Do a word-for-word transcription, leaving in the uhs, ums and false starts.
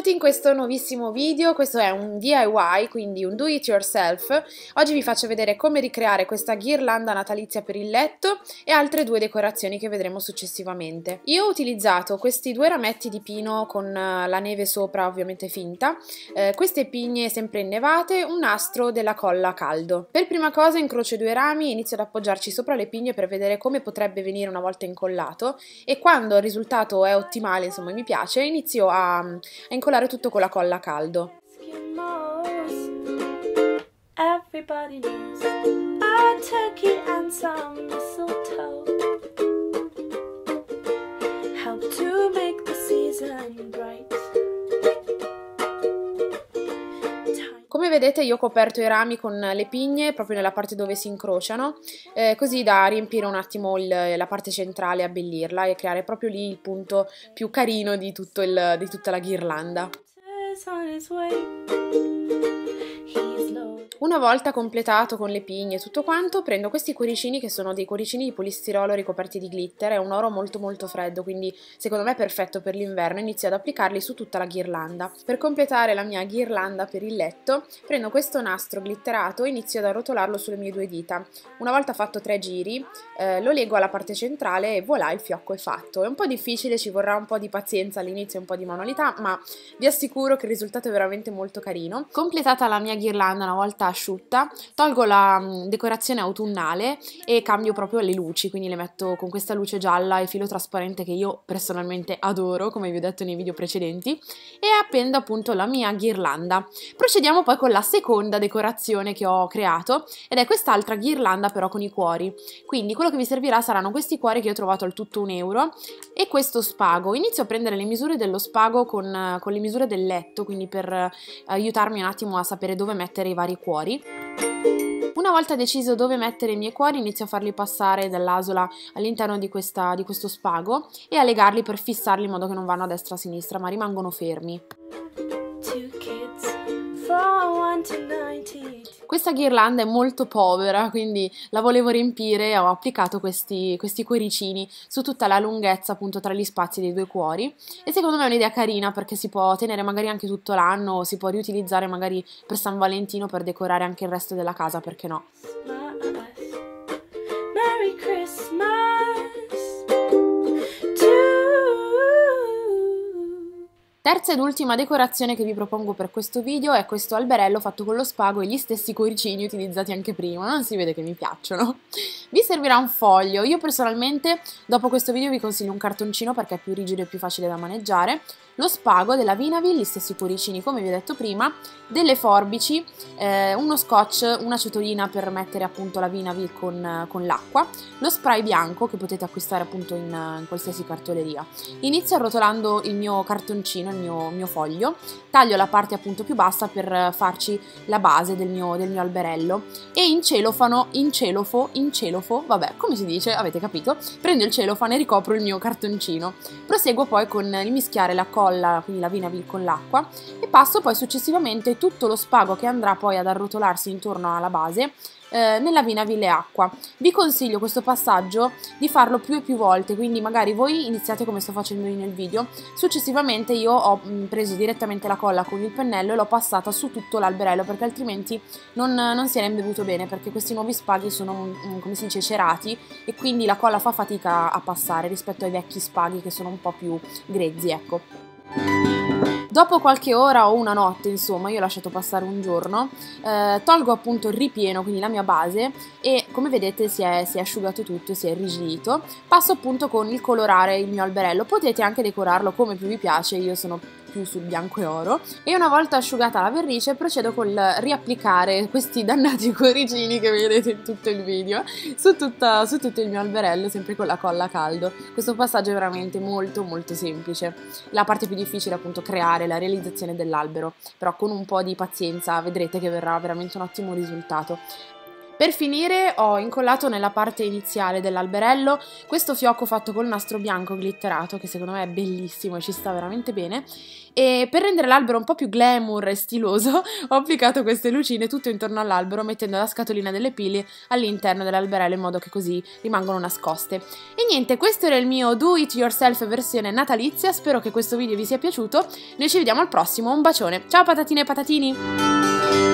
Benvenuti in questo nuovissimo video. Questo è un D I Y, quindi un do it yourself. Oggi vi faccio vedere come ricreare questa ghirlanda natalizia per il letto e altre due decorazioni che vedremo successivamente. Io ho utilizzato questi due rametti di pino con la neve sopra, ovviamente finta, eh, queste pigne sempre innevate, un nastro della colla a caldo. Per prima cosa incrocio i due rami e inizio ad appoggiarci sopra le pigne per vedere come potrebbe venire una volta incollato, e quando il risultato è ottimale, insomma mi piace, inizio a a incollare tutto con la colla a caldo. Everybody knows a turkey and some mistletoe help to make the season bright. Come vedete io ho coperto i rami con le pigne proprio nella parte dove si incrociano, eh, così da riempire un attimo il, la parte centrale, abbellirla e creare proprio lì il punto più carino di, tutto il, di tutta la ghirlanda. Una volta completato con le pigne e tutto quanto, prendo questi cuoricini che sono dei cuoricini di polistirolo ricoperti di glitter. È un oro molto molto freddo, quindi secondo me è perfetto per l'inverno. Inizio ad applicarli su tutta la ghirlanda. Per completare la mia ghirlanda per il letto, prendo questo nastro glitterato e inizio ad arrotolarlo sulle mie due dita. Una volta fatto tre giri, eh, lo lego alla parte centrale e voilà, il fiocco è fatto. È un po' difficile, ci vorrà un po' di pazienza all'inizio, un po' di manualità, ma vi assicuro che il risultato è veramente molto carino. Completata la mia ghirlanda una volta asciutta, tolgo la um, decorazione autunnale e cambio proprio le luci, quindi le metto con questa luce gialla e filo trasparente che io personalmente adoro, come vi ho detto nei video precedenti, e appendo appunto la mia ghirlanda. Procediamo poi con la seconda decorazione che ho creato, ed è quest'altra ghirlanda però con i cuori. Quindi quello che vi servirà saranno questi cuori che io ho trovato al tutto un euro e questo spago. Inizio a prendere le misure dello spago con, con le misure del letto, quindi per eh, aiutarmi un attimo a sapere dove mettere i vari cuori. Una volta deciso dove mettere i miei cuori, inizio a farli passare dall'asola all'interno di, questa, di questo spago e a legarli per fissarli in modo che non vanno a destra o a sinistra, ma rimangono fermi. Questa ghirlanda è molto povera, quindi la volevo riempire e ho applicato questi, questi cuoricini su tutta la lunghezza, appunto tra gli spazi dei due cuori, e secondo me è un'idea carina perché si può tenere magari anche tutto l'anno o si può riutilizzare magari per San Valentino per decorare anche il resto della casa, perché no? Merry Christmas. Terza ed ultima decorazione che vi propongo per questo video è questo alberello fatto con lo spago e gli stessi cuoricini utilizzati anche prima. Non si vede che mi piacciono. Vi servirà un foglio. Io personalmente dopo questo video vi consiglio un cartoncino perché è più rigido e più facile da maneggiare, lo spago della Vinavil, gli stessi cuoricini come vi ho detto prima, delle forbici, eh, uno scotch, una ciotolina per mettere appunto la Vinavil con, con l'acqua, lo spray bianco che potete acquistare appunto in, in qualsiasi cartoleria. Inizio arrotolando il mio cartoncino, il mio, mio foglio, taglio la parte appunto più bassa per farci la base del mio, del mio alberello e in celofano, in celofo, in celofo, vabbè come si dice, avete capito, prendo il celofano e ricopro il mio cartoncino. Proseguo poi con il mischiare la colla, quindi la Vinavil con l'acqua, e passo poi successivamente tutto lo spago che andrà poi ad arrotolarsi intorno alla base eh, nella Vinavil e acqua. Vi consiglio questo passaggio di farlo più e più volte, quindi magari voi iniziate come sto facendo io nel video, successivamente io ho mh, preso direttamente la colla con il pennello e l'ho passata su tutto l'alberello perché altrimenti non, non si era imbevuto bene, perché questi nuovi spaghi sono mh, come si dice cerati e quindi la colla fa fatica a passare rispetto ai vecchi spaghi che sono un po' più grezzi, ecco. Dopo qualche ora o una notte, insomma, io ho lasciato passare un giorno, eh, tolgo appunto il ripieno, quindi la mia base, e come vedete si è, si è asciugato tutto, si è irrigidito. Passo appunto con il colorare il mio alberello, potete anche decorarlo come più vi piace, io sono più sul bianco e oro, e una volta asciugata la vernice procedo col riapplicare questi dannati cuoricini che vedete in tutto il video su, tutta, su tutto il mio alberello, sempre con la colla a caldo. Questo passaggio è veramente molto molto semplice. La parte più difficile è appunto creare la realizzazione dell'albero, però con un po' di pazienza vedrete che verrà veramente un ottimo risultato. Per finire ho incollato nella parte iniziale dell'alberello questo fiocco fatto col nastro bianco glitterato, che secondo me è bellissimo e ci sta veramente bene, e per rendere l'albero un po' più glamour e stiloso ho applicato queste lucine tutto intorno all'albero, mettendo la scatolina delle pile all'interno dell'alberello in modo che così rimangono nascoste. E niente, questo era il mio do it yourself versione natalizia, spero che questo video vi sia piaciuto, noi ci vediamo al prossimo, un bacione, ciao patatine e patatini!